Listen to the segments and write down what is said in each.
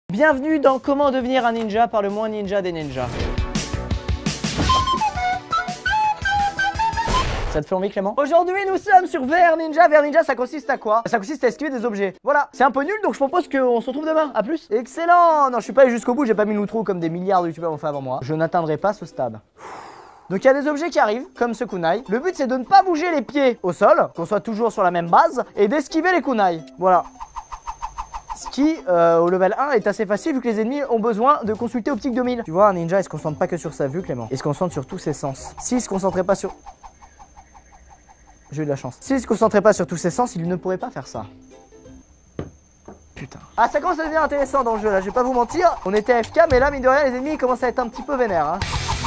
Bienvenue dans Comment devenir un ninja par le moins ninja des ninjas. Ça te fait envie, Clément? Aujourd'hui, nous sommes sur VR Ninja. VR Ninja, ça consiste à quoi? Ça consiste à esquiver des objets. Voilà, c'est un peu nul, donc je propose qu'on se retrouve demain. A plus. Excellent. Non, je suis pas allé jusqu'au bout, j'ai pas mis l'outro comme des milliards de youtubeurs ont fait avant moi. Je n'atteindrai pas ce stade. Donc il y a des objets qui arrivent, comme ce kunai. Le but c'est de ne pas bouger les pieds au sol, qu'on soit toujours sur la même base, et d'esquiver les kunai. Voilà. Ce qui, au level 1, est assez facile vu que les ennemis ont besoin de consulter Optique 2000. Tu vois, un ninja, il se concentre pas que sur sa vue, Clément. Il se concentre sur tous ses sens. S'il se concentrait pas sur... J'ai eu de la chance. S'il se concentrait pas sur tous ses sens, il ne pourrait pas faire ça. Putain. Ah, ça commence à devenir intéressant dans le jeu là, je vais pas vous mentir. On était AFK, mais là, mine de rien, les ennemis commencent à être un petit peu vénères. Hein.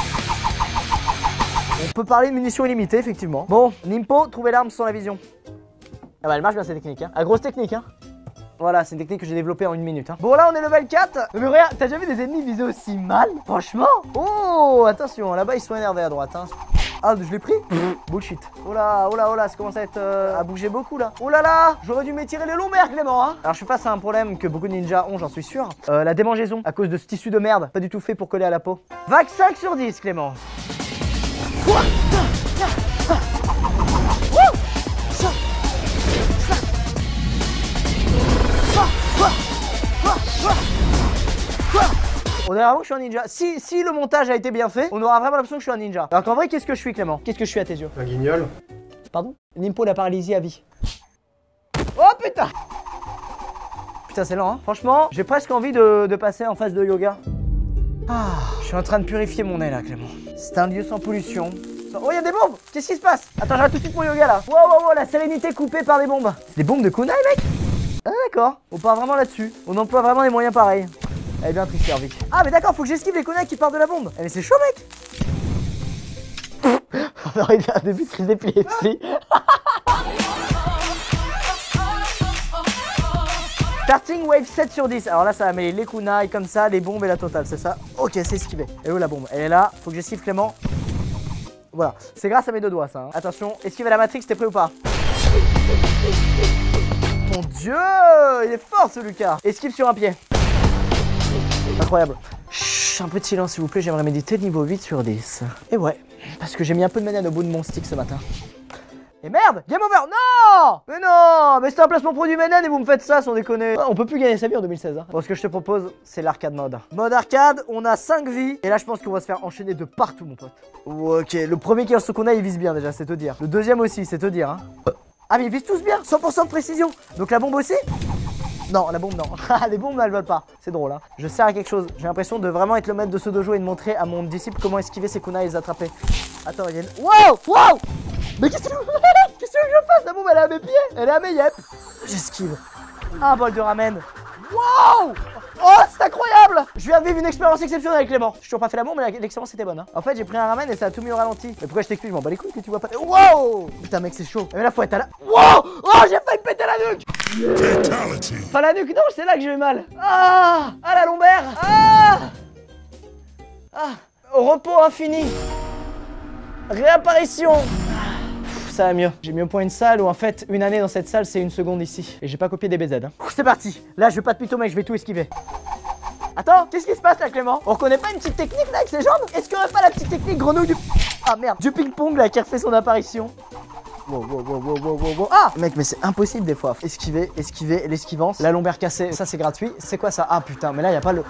On peut parler de munitions illimitées, effectivement. Bon, Nimpo, trouver l'arme sans la vision. Ah bah, elle marche bien cette technique. Hein. Ah, grosse technique, hein. Voilà, c'est une technique que j'ai développée en 1 minute. Hein. Bon, là, on est level 4. Mais regarde, t'as déjà vu des ennemis viser aussi mal? Franchement. Oh, attention, là-bas, ils sont énervés à droite. Hein. Ah, je l'ai pris? Bullshit. Oh là, ça commence à être à bouger beaucoup là. Oh là là, j'aurais dû m'étirer les lombaires, Clément. Hein. Alors, je suis face à un problème que beaucoup de ninjas ont, j'en suis sûr. La démangeaison, à cause de ce tissu de merde, pas du tout fait pour coller à la peau. Vague 5 sur 10, Clément. On dirait vraiment que je suis un ninja. Si le montage a été bien fait, on aura vraiment l'impression que je suis un ninja. Alors qu'en vrai, qu'est-ce que je suis, Clément? Qu'est-ce que je suis à tes yeux? Un guignol. Pardon? Nimpo la paralysie à vie. Oh putain! Putain, c'est lent, hein. Franchement, j'ai presque envie de passer en phase de yoga. Ah, je suis en train de purifier mon nez là, Clément. C'est un lieu sans pollution. Oh, il y a des bombes! Qu'est-ce qui se passe? Attends, j'arrête tout de suite mon yoga là. Wow, la sérénité coupée par des bombes. C'est des bombes de kunai, mec? Ah, d'accord. On part vraiment là-dessus. On emploie vraiment des moyens pareils. Elle est bien triste, Vic. Ah, mais d'accord, faut que j'esquive les kunai qui partent de la bombe. Eh, mais c'est chaud, mec. On aurait dit un début de crise d'épilepsie. Starting wave 7 sur 10. Alors là, ça va mêler les kunai comme ça, les bombes et la totale, c'est ça? Ok, c'est esquivé. Et où la bombe? Elle est là. Faut que j'esquive Clément. Voilà. C'est grâce à mes deux doigts, ça. Hein. Attention, esquive la Matrix, t'es prêt ou pas? Mon Dieu, il est fort ce Lucas. Esquive sur un pied. Incroyable. Chut, un peu de silence s'il vous plaît, j'aimerais méditer niveau 8 sur 10. Et ouais, parce que j'ai mis un peu de manane au bout de mon stick ce matin. Et merde, game over. Non, mais c'est un placement produit manane et vous me faites ça sans déconner. On peut plus gagner sa vie en 2016. Hein. Bon, ce que je te propose, c'est l'arcade mode. Mode arcade, on a 5 vies. Et là, je pense qu'on va se faire enchaîner de partout, mon pote. Ok, le premier qui lance ce qu'on a, il vise bien déjà, c'est te dire. Le deuxième aussi, c'est te dire. Hein. Ah, mais ils visent tous bien, 100% de précision. Donc la bombe aussi? Non, la bombe non. Les bombes elles volent pas. C'est drôle hein. Je sers à quelque chose. J'ai l'impression de vraiment être le maître de ce dojo et de montrer à mon disciple comment esquiver ses kunai et les attraper. Attends, il y a une... Wow. Mais qu'est-ce que tu veux que je fasse? La bombe elle est à mes pieds. Elle est à mes yep. J'esquive. Un bol de ramen. Wow. Oh, c'est incroyable. Je viens de vivre une expérience exceptionnelle avec Clément. Je suis toujours pas fait la bombe, mais l'expérience était bonne hein. En fait, j'ai pris un ramen et ça a tout mis au ralenti. Mais pourquoi je t'explique? Je m'en bats les couilles que tu vois pas. Wow. Putain mec, c'est chaud. Mais là faut être à la... Wow. Oh, j'ai failli me péter la nuque. Fatality. Pas la nuque, non, c'est là que j'ai eu mal. Ah, la lombaire. Au repos infini. Réapparition. Ça va mieux. J'ai mis au point une salle où en fait une année dans cette salle c'est une seconde ici. Et j'ai pas copié des BZ. Hein. C'est parti. Là je veux pas de python mec, je vais tout esquiver. Attends, qu'est-ce qui se passe là Clément? On reconnaît pas une petite technique là avec ses jambes? Est-ce qu'on a pas la petite technique grenouille du... Ah merde, du ping-pong là qui refait son apparition. Wow. Ah mec, mais c'est impossible des fois. Esquiver, l'esquivance. La lombaire cassée, ça c'est gratuit. C'est quoi ça? Ah putain, mais là y a pas le...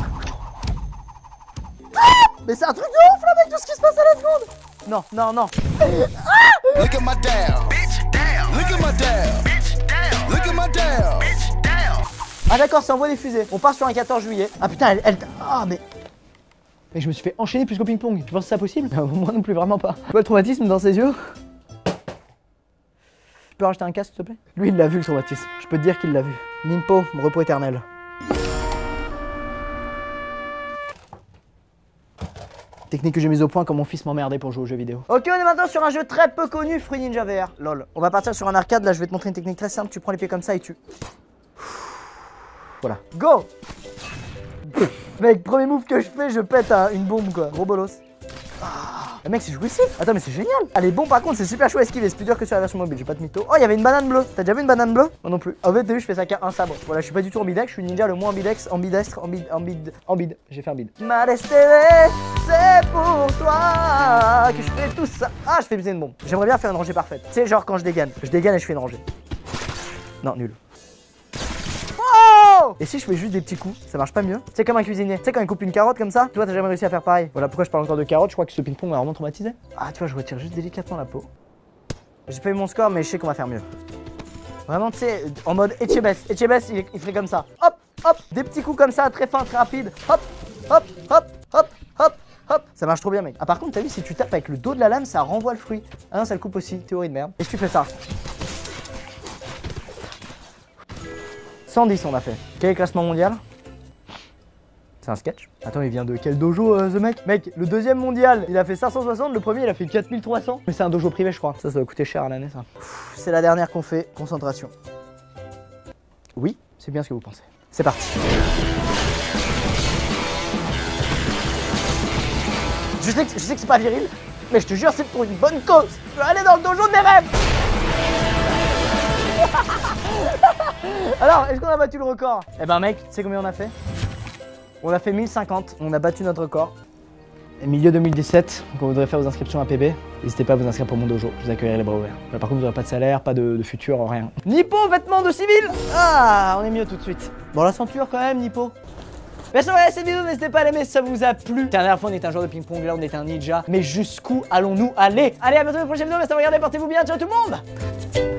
Mais c'est un truc de ouf là mec, tout ce qui se passe à la seconde. Non. Look at my down. Bitch down. Look at my down. Bitch down. Look at my down. Bitch down. Ah d'accord, ça envoie des fusées. On part sur un 14 juillet. Ah putain, elle... Ah mais je me suis fait enchaîner plus qu'au ping-pong. Tu penses que c'est ça possible? Moi non plus, vraiment pas. Tu vois le traumatisme dans ses yeux? Tu peux rajouter un casque s'il te plaît? Lui il l'a vu le traumatisme. Je peux te dire qu'il l'a vu. Nimpo, mon repos éternel. Technique que j'ai mise au point quand mon fils m'emmerdait pour jouer aux jeux vidéo. Ok, on est maintenant sur un jeu très peu connu, Fruit Ninja VR. Lol. On va partir sur un arcade, là je vais te montrer une technique très simple. Tu prends les pieds comme ça et tu... Voilà. Go. Mec, premier move que je fais, je pète une bombe quoi. Gros bolos. Ah. Le mec, c'est jouissif. Attends, mais c'est génial. Elle est bon, par contre, c'est super chaud à esquiver. C'est plus dur que sur la version mobile. J'ai pas de mytho. Oh, il y avait une banane bleue. T'as déjà vu une banane bleue? Moi non plus. En fait, t'as vu, je fais ça qu'à un sabre. Voilà, je suis pas du tout ambidex. Je suis ninja le moins ambidextre, ambidestre, ambide. J'ai fait un bide. Ma destinée, c'est pour toi que je fais tout ça. Ah, je fais une bombe. J'aimerais bien faire une rangée parfaite. Tu sais, genre quand je dégaine et je fais une rangée. Non, nul. Oh! Et si je fais juste des petits coups, ça marche pas mieux? C'est comme un cuisinier. Tu sais, quand il coupe une carotte comme ça, tu vois, t'as jamais réussi à faire pareil. Voilà pourquoi je parle encore de carotte. Je crois que ce ping-pong m'a vraiment traumatisé. Ah, tu vois, je retire juste délicatement la peau. J'ai pas eu mon score, mais je sais qu'on va faire mieux. Vraiment, tu sais, en mode Echebes, il ferait comme ça. Hop, hop, des petits coups comme ça, très fins, très rapides. Hop, hop, hop, hop, hop, hop. Ça marche trop bien, mec. Ah, par contre, t'as vu, si tu tapes avec le dos de la lame, ça renvoie le fruit. Ah non, ça le coupe aussi. Théorie de merde. Et si tu fais ça? 110 on a fait. Quel est le classement mondial? C'est un sketch. Attends, il vient de quel dojo, The Mec? Mec, le deuxième mondial, il a fait 560, le premier, il a fait 4300. Mais c'est un dojo privé, je crois. Ça doit coûter cher à l'année, ça. C'est la dernière qu'on fait. Concentration. Oui, c'est bien ce que vous pensez. C'est parti. Je sais que c'est pas viril, mais je te jure, c'est pour une bonne cause. Je veux aller dans le dojo de mes rêves. Alors, est-ce qu'on a battu le record? Eh ben mec, tu sais combien on a fait? On a fait 1050, on a battu notre record. Et milieu 2017, donc on voudrait faire vos inscriptions à PB. N'hésitez pas à vous inscrire pour mon dojo, je vous accueillerai les bras ouverts. Là, par contre, vous n'aurez pas de salaire, pas de futur, rien. Nippo, vêtements de civil. Ah, on est mieux tout de suite. Bon, la ceinture quand même, Nippo. Merci d'avoir regardé cette vidéo, n'hésitez pas à l'aimer si ça vous a plu. La dernière fois on était un joueur de ping-pong, là on était un ninja. Mais jusqu'où allons-nous aller? Allez, à bientôt pour une prochaine vidéo, merci d'avoir regardé, portez-vous bien, ciao tout le monde.